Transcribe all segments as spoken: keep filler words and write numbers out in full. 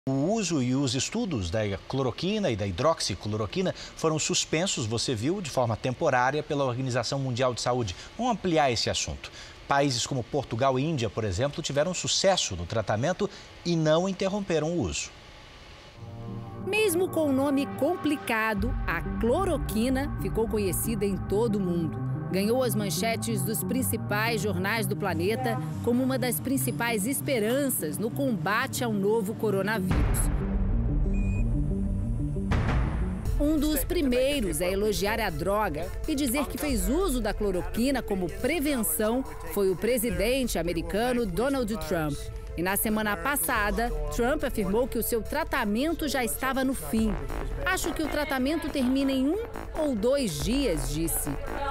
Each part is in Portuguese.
O uso e os estudos da cloroquina e da hidroxicloroquina foram suspensos, você viu, de forma temporária pela Organização Mundial de Saúde. Vamos ampliar esse assunto. Países como Portugal e Índia, por exemplo, tiveram sucesso no tratamento e não interromperam o uso. Mesmo com o nome complicado, a cloroquina ficou conhecida em todo o mundo. Ganhou as manchetes dos principais jornais do planeta como uma das principais esperanças no combate ao novo coronavírus. Um dos primeiros a elogiar a droga e dizer que fez uso da cloroquina como prevenção foi o presidente americano Donald Trump. E na semana passada, Trump afirmou que o seu tratamento já estava no fim. Acho que o tratamento termina em um ou dois dias, disse.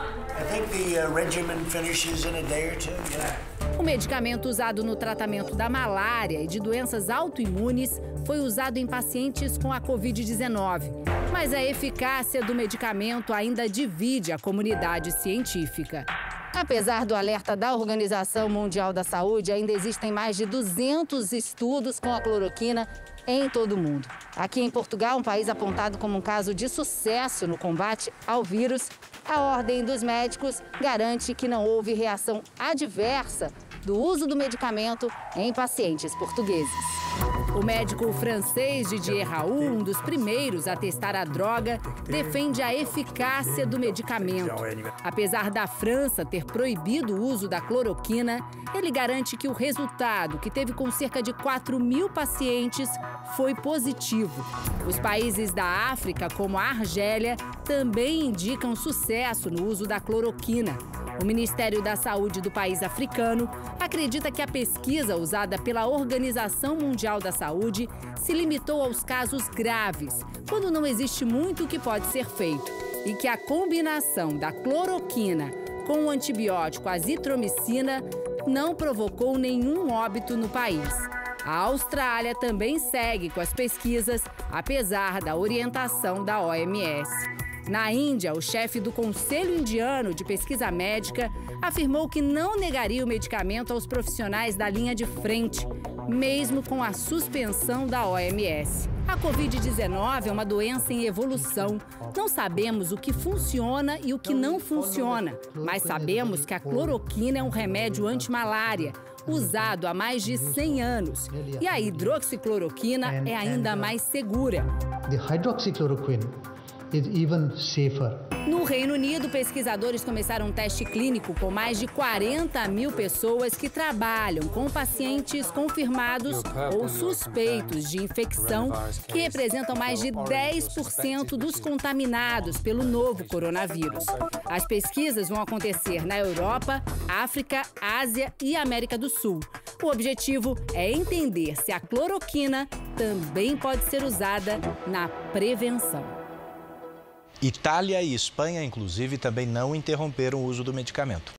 O medicamento usado no tratamento da malária e de doenças autoimunes foi usado em pacientes com a covid dezenove. Mas a eficácia do medicamento ainda divide a comunidade científica. Apesar do alerta da Organização Mundial da Saúde, ainda existem mais de duzentos estudos com a cloroquina em todo o mundo. Aqui em Portugal, um país apontado como um caso de sucesso no combate ao vírus, a Ordem dos Médicos garante que não houve reação adversa do uso do medicamento em pacientes portugueses. O médico francês Didier Raoult, um dos primeiros a testar a droga, defende a eficácia do medicamento. Apesar da França ter proibido o uso da cloroquina, ele garante que o resultado, que teve com cerca de quatro mil pacientes, foi positivo. Os países da África, como a Argélia, também indicam sucesso no uso da cloroquina. O Ministério da Saúde do país africano acredita que a pesquisa usada pela Organização Mundial da Saúde se limitou aos casos graves, quando não existe muito que pode ser feito, e que a combinação da cloroquina com o antibiótico azitromicina não provocou nenhum óbito no país. A Austrália também segue com as pesquisas, apesar da orientação da O M S. Na Índia, o chefe do Conselho Indiano de Pesquisa Médica afirmou que não negaria o medicamento aos profissionais da linha de frente, mesmo com a suspensão da O M S. A covid dezenove é uma doença em evolução. Não sabemos o que funciona e o que não funciona, mas sabemos que a cloroquina é um remédio anti-malária, usado há mais de cem anos. E a hidroxicloroquina é ainda mais segura. Is even safer. No Reino Unido, pesquisadores começaram um teste clínico com mais de quarenta mil pessoas que trabalham com pacientes confirmados ou suspeitos de infecção, que representam mais de dez por cento dos contaminados pelo novo coronavírus. As pesquisas vão acontecer na Europa, África, Ásia e América do Sul. O objetivo é entender se a cloroquina também pode ser usada na prevenção. Itália e Espanha, inclusive, também não interromperam o uso do medicamento.